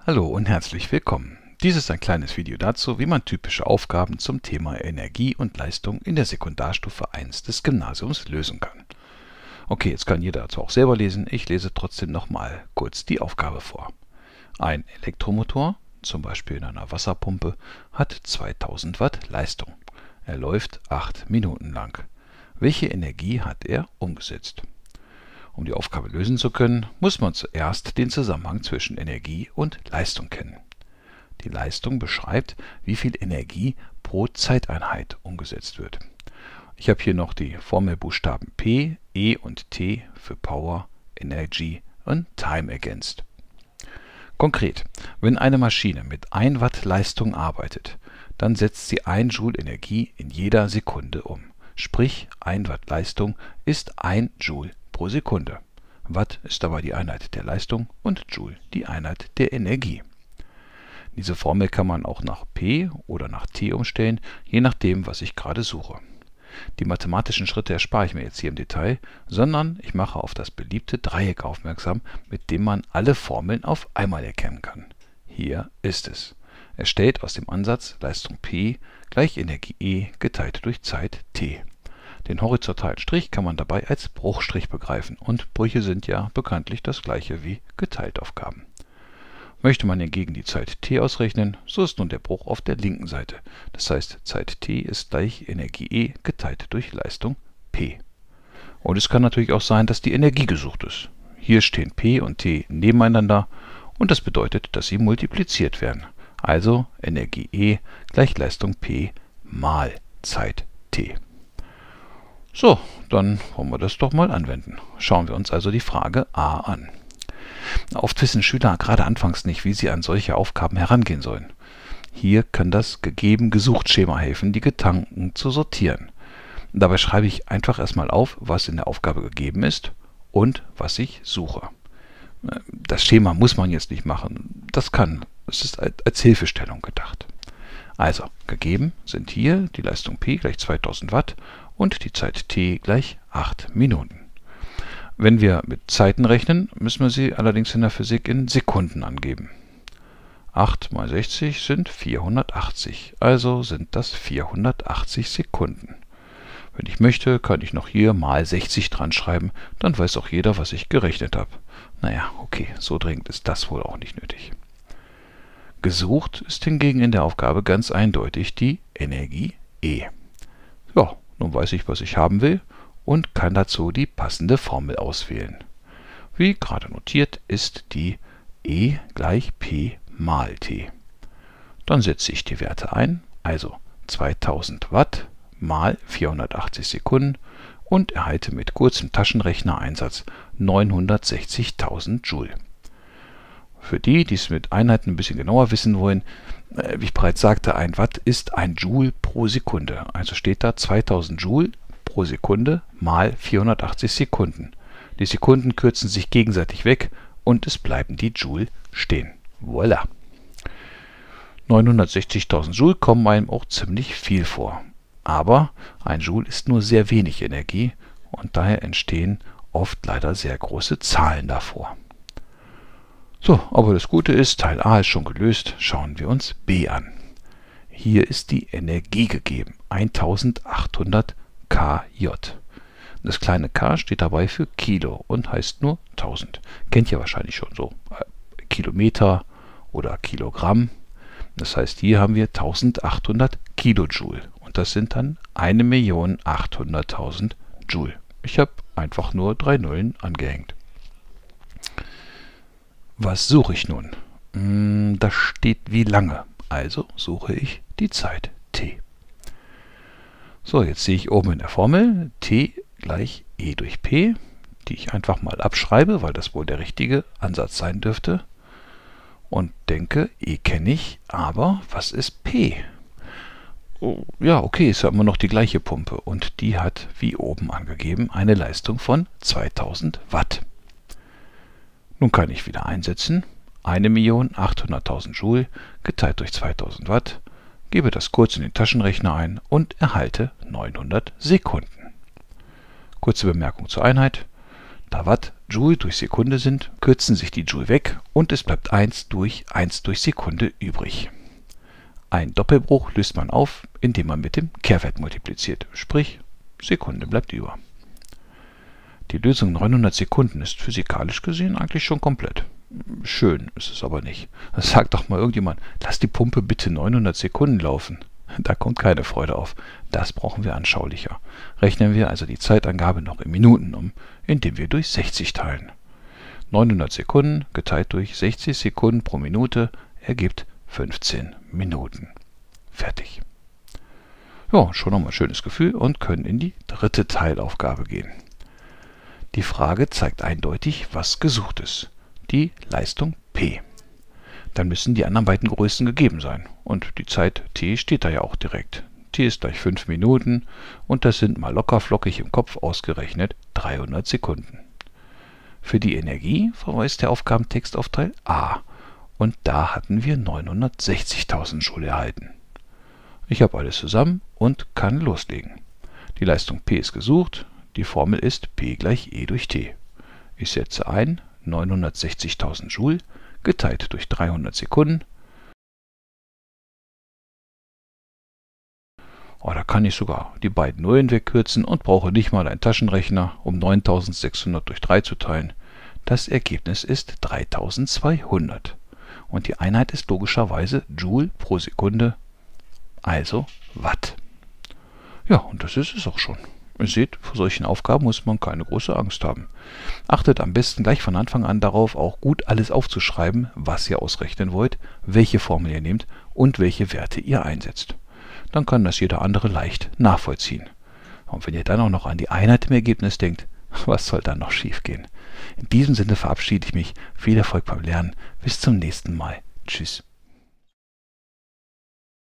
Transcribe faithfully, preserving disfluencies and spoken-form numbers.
Hallo und herzlich willkommen. Dies ist ein kleines Video dazu, wie man typische Aufgaben zum Thema Energie und Leistung in der Sekundarstufe eins des Gymnasiums lösen kann. Okay, jetzt kann jeder dazu auch selber lesen. Ich lese trotzdem nochmal kurz die Aufgabe vor. Ein Elektromotor, zum Beispiel in einer Wasserpumpe, hat zweitausend Watt Leistung. Er läuft acht Minuten lang. Welche Energie hat er umgesetzt? Um die Aufgabe lösen zu können, muss man zuerst den Zusammenhang zwischen Energie und Leistung kennen. Die Leistung beschreibt, wie viel Energie pro Zeiteinheit umgesetzt wird. Ich habe hier noch die Formelbuchstaben P, E und T für Power, Energy und Time ergänzt. Konkret, wenn eine Maschine mit ein Watt Leistung arbeitet, dann setzt sie ein Joule Energie in jeder Sekunde um. Sprich, ein Watt Leistung ist ein Joule pro Sekunde. Watt ist dabei die Einheit der Leistung und Joule die Einheit der Energie. Diese Formel kann man auch nach P oder nach T umstellen, je nachdem, was ich gerade suche. Die mathematischen Schritte erspare ich mir jetzt hier im Detail, sondern ich mache auf das beliebte Dreieck aufmerksam, mit dem man alle Formeln auf einmal erkennen kann. Hier ist es. Es stellt aus dem Ansatz Leistung P gleich Energie E geteilt durch Zeit T. Den horizontalen Strich kann man dabei als Bruchstrich begreifen und Brüche sind ja bekanntlich das gleiche wie Geteiltaufgaben. Möchte man hingegen die Zeit T ausrechnen, so ist nun der Bruch auf der linken Seite. Das heißt, Zeit T ist gleich Energie E geteilt durch Leistung P. Und es kann natürlich auch sein, dass die Energie gesucht ist. Hier stehen P und T nebeneinander und das bedeutet, dass sie multipliziert werden. Also Energie E gleich Leistung P mal Zeit T. So, dann wollen wir das doch mal anwenden. Schauen wir uns also die Frage A an. Oft wissen Schüler gerade anfangs nicht, wie sie an solche Aufgaben herangehen sollen. Hier kann das Gegeben-Gesucht-Schema helfen, die Gedanken zu sortieren. Dabei schreibe ich einfach erstmal auf, was in der Aufgabe gegeben ist und was ich suche. Das Schema muss man jetzt nicht machen. Das kann. Es ist als Hilfestellung gedacht. Also, gegeben sind hier die Leistung P gleich zweitausend Watt und die Zeit T gleich acht Minuten. Wenn wir mit Zeiten rechnen, müssen wir sie allerdings in der Physik in Sekunden angeben. acht mal sechzig sind vierhundertachtzig, also sind das vierhundertachtzig Sekunden. Wenn ich möchte, kann ich noch hier mal sechzig dran schreiben, dann weiß auch jeder, was ich gerechnet habe. Naja, okay, so dringend ist das wohl auch nicht nötig. Gesucht ist hingegen in der Aufgabe ganz eindeutig die Energie E. Ja, nun weiß ich, was ich haben will und kann dazu die passende Formel auswählen. Wie gerade notiert ist die E gleich P mal T. Dann setze ich die Werte ein, also zweitausend Watt mal vierhundertachtzig Sekunden und erhalte mit kurzem Taschenrechnereinsatz neunhundertsechzigtausend Joule. Für die, die es mit Einheiten ein bisschen genauer wissen wollen, äh, wie ich bereits sagte, ein Watt ist ein Joule pro Sekunde. Also steht da zweitausend Joule pro Sekunde mal vierhundertachtzig Sekunden. Die Sekunden kürzen sich gegenseitig weg und es bleiben die Joule stehen. Voilà! neunhundertsechzigtausend Joule kommen einem auch ziemlich viel vor. Aber ein Joule ist nur sehr wenig Energie und daher entstehen oft leider sehr große Zahlen davor. So, aber das Gute ist, Teil A ist schon gelöst. Schauen wir uns B an. Hier ist die Energie gegeben, eintausendachthundert Kilojoule. Das kleine K steht dabei für Kilo und heißt nur tausend. Kennt ihr wahrscheinlich schon so. Äh, Kilometer oder Kilogramm. Das heißt, hier haben wir eintausendachthundert Kilojoule. Und das sind dann eine Million achthunderttausend Joule. Ich habe einfach nur drei Nullen angehängt. Was suche ich nun? Hm, da steht wie lange. Also suche ich die Zeit T. So, jetzt sehe ich oben in der Formel T gleich E durch P, die ich einfach mal abschreibe, weil das wohl der richtige Ansatz sein dürfte. Und denke, E kenne ich, aber was ist P? Oh, ja, okay, ist ja immer noch die gleiche Pumpe und die hat, wie oben angegeben, eine Leistung von zweitausend Watt. Nun kann ich wieder einsetzen, eine Million achthunderttausend Joule geteilt durch zweitausend Watt, gebe das kurz in den Taschenrechner ein und erhalte neunhundert Sekunden. Kurze Bemerkung zur Einheit. Da Watt Joule durch Sekunde sind, kürzen sich die Joule weg und es bleibt eins durch eins durch Sekunde übrig. Ein Doppelbruch löst man auf, indem man mit dem Kehrwert multipliziert, sprich Sekunde bleibt über. Die Lösung neunhundert Sekunden ist physikalisch gesehen eigentlich schon komplett. Schön ist es aber nicht. Das sagt doch mal irgendjemand, lass die Pumpe bitte neunhundert Sekunden laufen. Da kommt keine Freude auf. Das brauchen wir anschaulicher. Rechnen wir also die Zeitangabe noch in Minuten um, indem wir durch sechzig teilen. neunhundert Sekunden geteilt durch sechzig Sekunden pro Minute ergibt fünfzehn Minuten. Fertig. Ja, schon nochmal ein schönes Gefühl und können in die dritte Teilaufgabe gehen. Die Frage zeigt eindeutig, was gesucht ist. Die Leistung P. Dann müssen die anderen beiden Größen gegeben sein. Und die Zeit T steht da ja auch direkt. T ist gleich fünf Minuten und das sind mal locker flockig im Kopf ausgerechnet dreihundert Sekunden. Für die Energie verweist der Aufgabentext auf Teil A. Und da hatten wir neunhundertsechzigtausend Joule erhalten. Ich habe alles zusammen und kann loslegen. Die Leistung P ist gesucht. Die Formel ist P gleich E durch T. Ich setze ein neunhundertsechzigtausend Joule geteilt durch dreihundert Sekunden. Oh, da kann ich sogar die beiden Nullen wegkürzen und brauche nicht mal einen Taschenrechner, um neuntausendsechshundert durch drei zu teilen. Das Ergebnis ist dreitausendzweihundert. Und die Einheit ist logischerweise Joule pro Sekunde, also Watt. Ja, und das ist es auch schon. Ihr seht, vor solchen Aufgaben muss man keine große Angst haben. Achtet am besten gleich von Anfang an darauf, auch gut alles aufzuschreiben, was ihr ausrechnen wollt, welche Formel ihr nehmt und welche Werte ihr einsetzt. Dann kann das jeder andere leicht nachvollziehen. Und wenn ihr dann auch noch an die Einheit im Ergebnis denkt, was soll dann noch schief gehen? In diesem Sinne verabschiede ich mich. Viel Erfolg beim Lernen. Bis zum nächsten Mal. Tschüss.